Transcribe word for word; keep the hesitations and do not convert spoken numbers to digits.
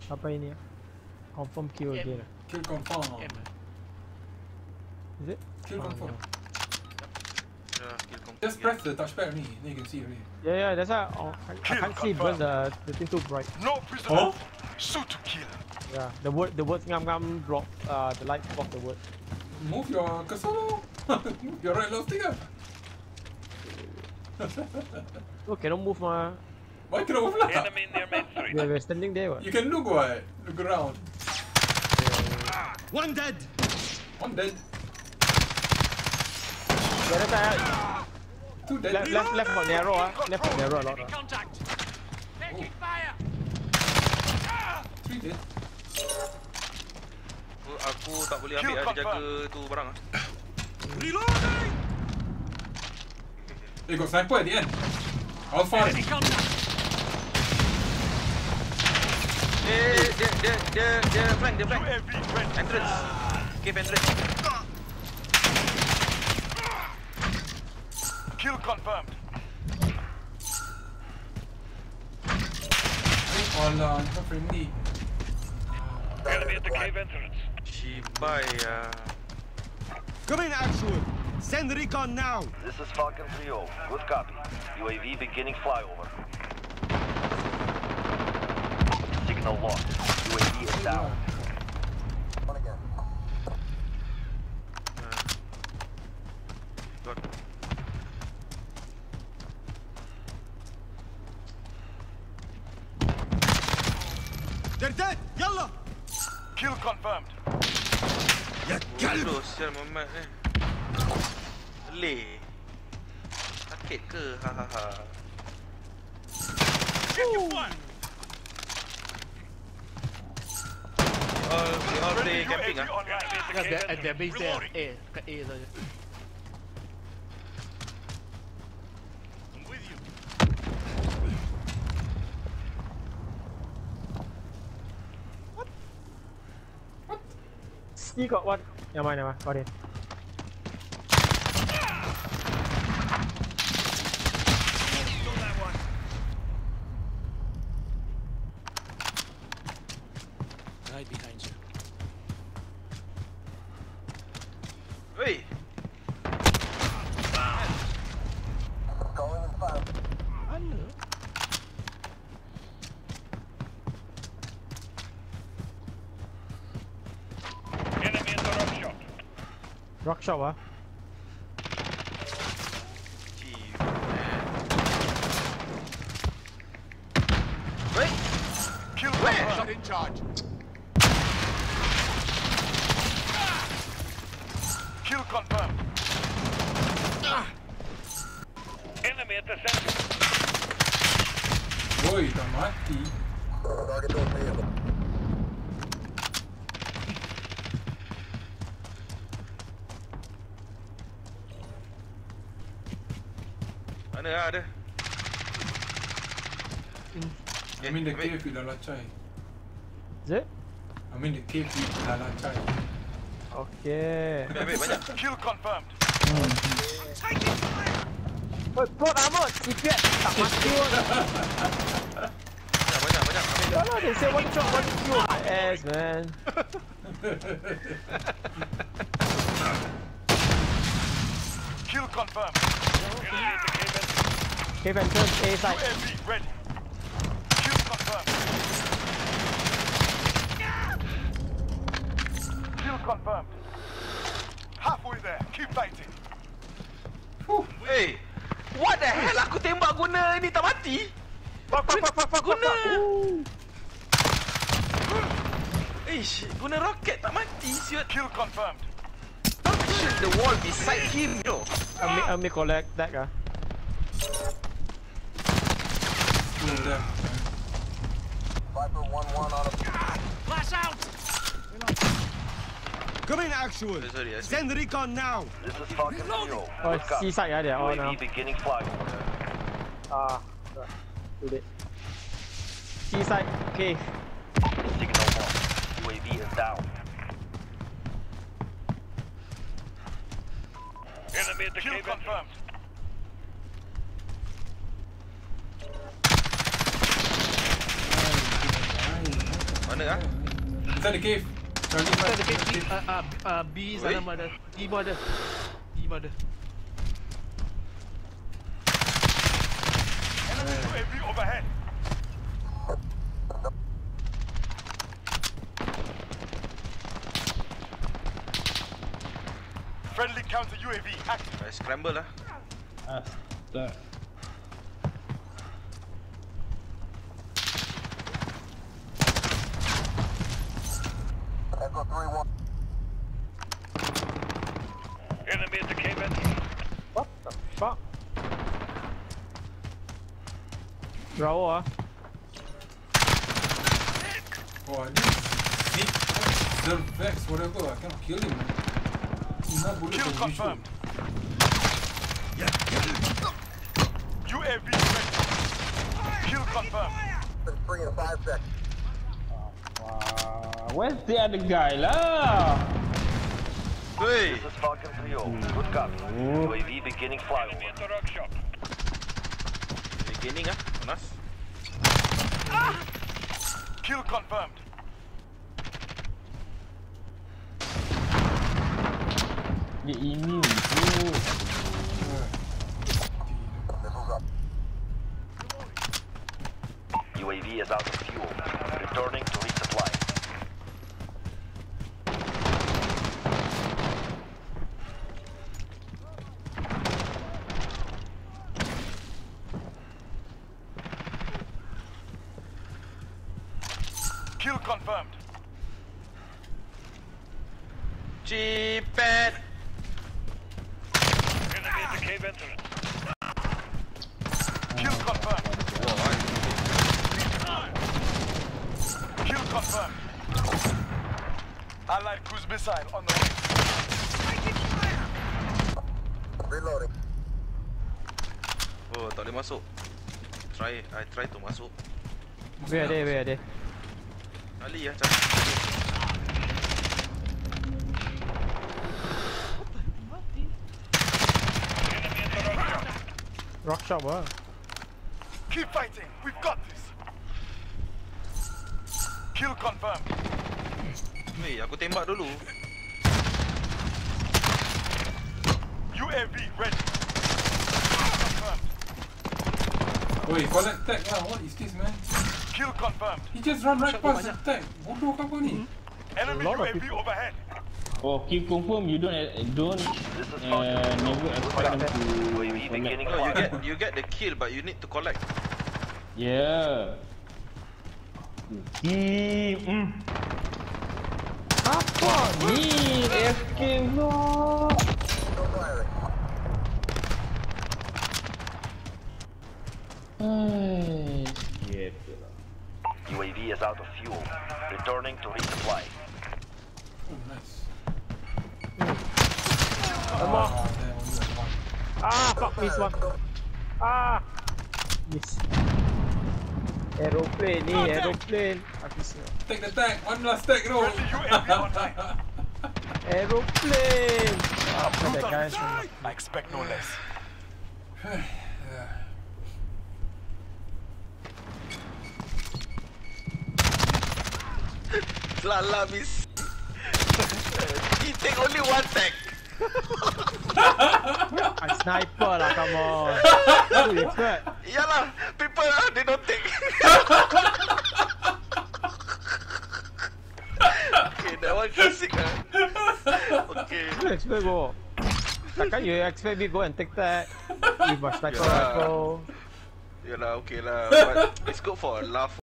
Apa ini? Confirm kill again. Kill confirm. Is it? Kill confirm. Yeah, kill confirm. Just press the touchpad only, then you can see already. Yeah, yeah, that's why oh, I, I can't see because the the thing too bright. No prisoner. Oh? Shoot to kill. Yeah, the word the words ngam ngam block uh the light block the word. Move your cursor. Move your right left stick. Oh, cannot move ma. Why cannot move lah? Enemy near main street. We we're standing there what? You can look what? Look around. One dead. One dead. The other side, Two dead. left left left got narrow ah, left got narrow a lot ah. Contact. Taking fire. Three dead. Aku, aku tak boleh ambil ada jaga tu barang ah. Reloading. They got sniper at the end. Alpha. Enemy contact. Eh, dia dia dia dia flank, dia flank. U A V ready. Entrance. Cave entrance. Kill confirmed. Alah, not friendly. Enemy at the cave entrance. Shibai ah. Come in, actual. Send recon now. This is Falcon three oh. Good copy. U A V beginning flyover. Signal lost. U A V is down. One again. Got. They're dead. Yalla. Kill confirmed. Ya kalb. Sial Muhammad ni. Leh. Sakit ke? Ha ha ha. All, they all play camping ah. Yeah, at their base there. A, kat A saja. I'm with you. He got one. Never mind, never mind. Got it. Right behind you. Wei. Mana? Enemy in the rock shot. Rock shop ah. Wei. Kill Where? confirmed. Shot in charge. Kill confirmed. Enemy at the center. Boy, dah mati. Mana lah ada? I'm in the cave with Lalachai. Is it? I'm in the cave with Lalachai. Okay. Ambil, ambil banyak. Kill confirmed. Oh, plot armor. Ipiat. Tak mati pun. Banyak, banyak, banyak. Ambil. Ya lah, they say one shot, one kill. My ass, man. Kill confirmed. Enemy at the cave entrance. Cave entrance, A U side. A V ready. Kill confirmed. Kill confirmed. Halfway there. Keep fighting. Hey, what the hell? Aku tembak guna ni tak mati. Fuck, fuck, fuck, fuck, fuck, Guna. fuck. Ish, guna roket tak mati. Siut. Kill confirmed. Shoot the wall beside him, you know. I may, I may collect that ah. Move there. Viper one one on a Flash out. Come in, actual. Sorry, sorry, I see. Send recon now. This is Falcon three oh. Oh, Good copy. C side ah, they are all U A now. V beginning flyover. Ah, too late. C side, cave. Signal lost. U A V is down. Enemy at the cave confirmed. Mana ah? Inside the cave. Charlie Kita ada front. B, uh, uh, uh, B sana Oi. ada. D pun ada. D pun ada. Enemy U A V overhead. Friendly counter U A V active. I scramble lah. Astaga. Enemy at the cave entrance. What the fuck? Bravo ah. Oh, this Nick, Zervex, whatever. I cannot kill him, man. He's not bullet Kill for confirmed. U A V ready. Kill confirmed. Wow. Where's the other guy lah? Wey. This is Falcon three oh. Good copy. U A V beginning Enemy flyover. at the rock shop. Beginning ah, panas. Kill confirmed. Dia immune tu. U A V is out of fuel. Returning to resupply. Kill confirmed. Cipet. Enemy at the cave entrance. Kill confirmed. Kill confirmed. Allied cruise missile on the way. Oh, tak boleh masuk. Try, I try to masuk. Where are they? Where are they? Ali ya, cari. Enemy at the rock shop. Rock shop ah. Keep fighting. We've got this. Kill confirmed. Weh, aku tembak dulu. U A V ready. Confirmed. Oi, collect tag lah. What is this, man? Kill confirmed. He just run right Shot past the banyak. tag. Bodoh ke apa ni? Enemy lot U of A V people. overhead. Oh, keep confirm you don't don't This is uh, Falcon three never oh. expect them to U A V beginning No, you get flyover. you get the kill but you need to collect. Yeah. Keep. Mm. Apa ni? Escape bro. Ay, shit. U A V is out of fuel. Returning to resupply. Oh, nice. Come on. Ah, there, only like one. Ah, fuck, miss one. Ah, miss. Aeroplane ni, aeroplane. Aku siap. Take the tag. One last tag, bro. Friendly U A V online. Aeroplane. Ah, that guy. I expect no less. Lala miss. He take only one tag. I sniper lah, come on. Who you cut? Yalah, people ah, they don't take. Okay, that one classic ah. Okay. You expect go? Takkan you expect me go and take that? You must sniper Yeah. rifle. Yalah, okay lah. But it's good for a laugh.